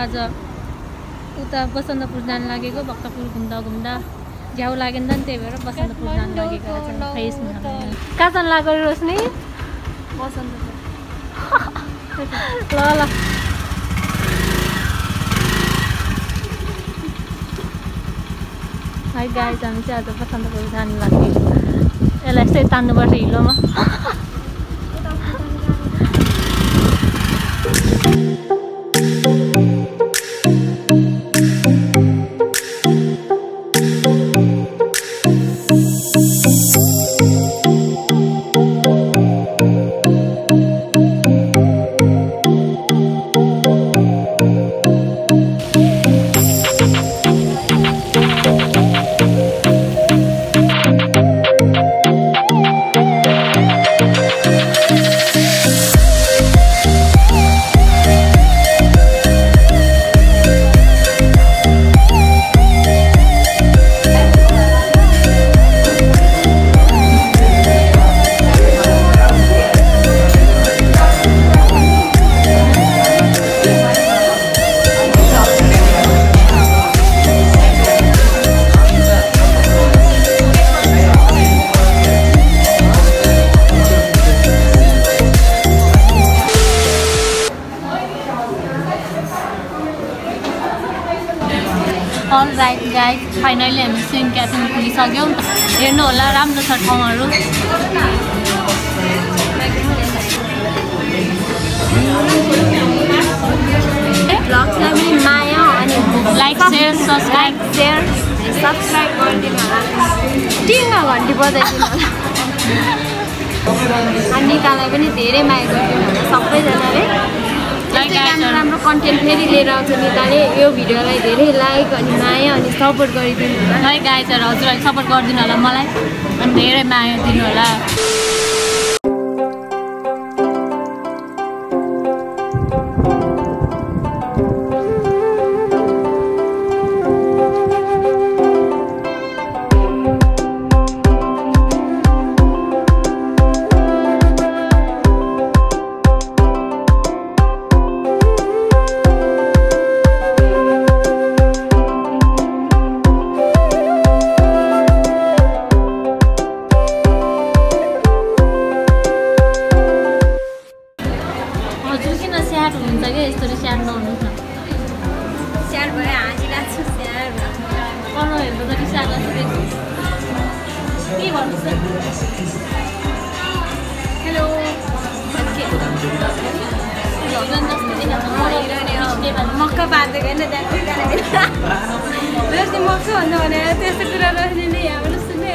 आज उता बसन्तपुर जान लागेको भक्तपुर घुम्दा घुम्दा झ्याउ लाग्यो नि त त्यही भएर बसन्तपुर जान लागेको आज फ्रेस हुन कहाँ जान लाग्यो रोशनी बसन्तपुर ल ल हाई गाइस हामी चाहिँ आज बसन्तपुर जान लाग्यो यसलाई यस्तै तान्नुपर्छ हिलोमा All right guys, finally हामी स्विम क्याफेमा पुगिसक्यौँ हेर्नु होला राम्रो छ ठाउँहरू ब्लगलाई पनि माया अनि लाइक शेयर सब्स्क्राइब गरिदिनु होला टिङमा घन्टी बजाइदिनु होला अनि निकालाई पनि धेरै माया गरिदिनु होला सबैजनाले राम्रो कन्टेन्ट फेरि लिएर आउँछ निकाले यो भिडियोलाई धेरै लाइक अनि माया अनि सपोर्ट गरिदिनु होला है गाइजहरु हजुरलाई सपोर्ट गरिदिनु होला मलाई अनि धेरै माया दिनु होला मक्का बाँधेको होइन रोशनी मक्का भन्नु भने त्यस्तो कुरा रोशनी नै यहाँबाट सुन्दै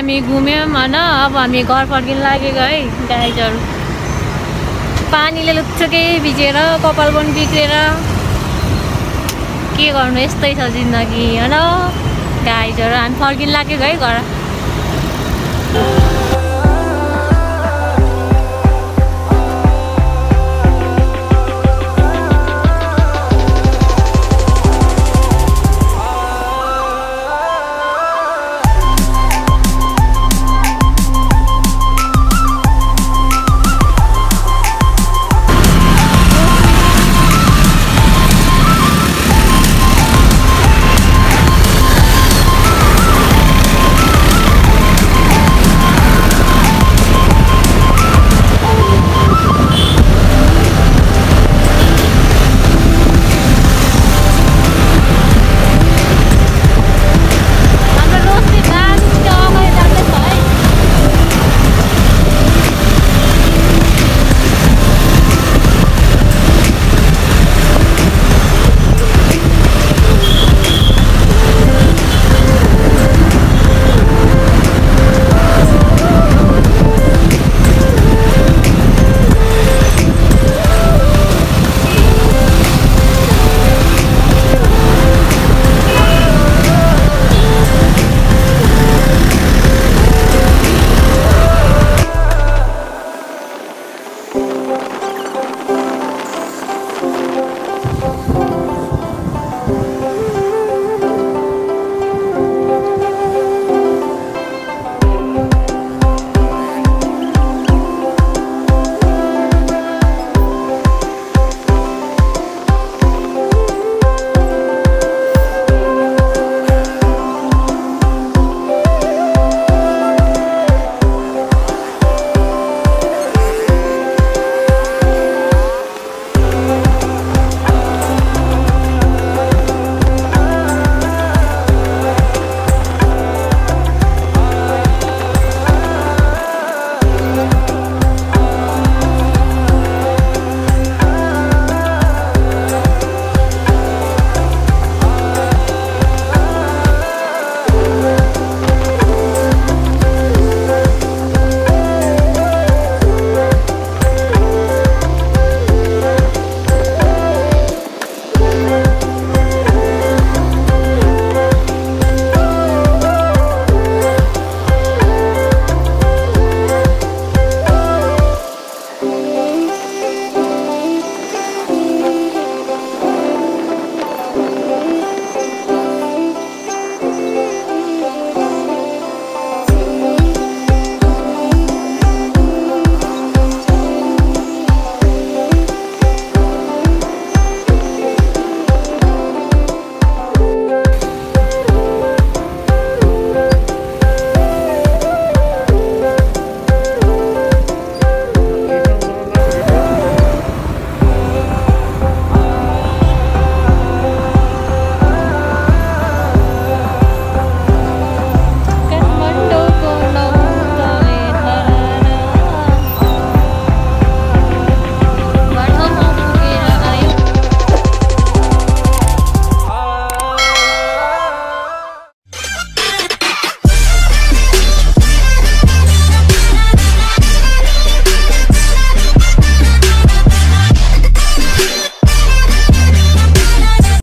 हामी घुम्यौँ होइन अब हामी घर फर्किन लागेको है गाइजहरू पानीले लुच्चकै भिजेर कपाल पनि बिग्रेर के गर्नु यस्तै छ जिन्दगी होइन गाइजहरू हामी फर्किन लागेको है घर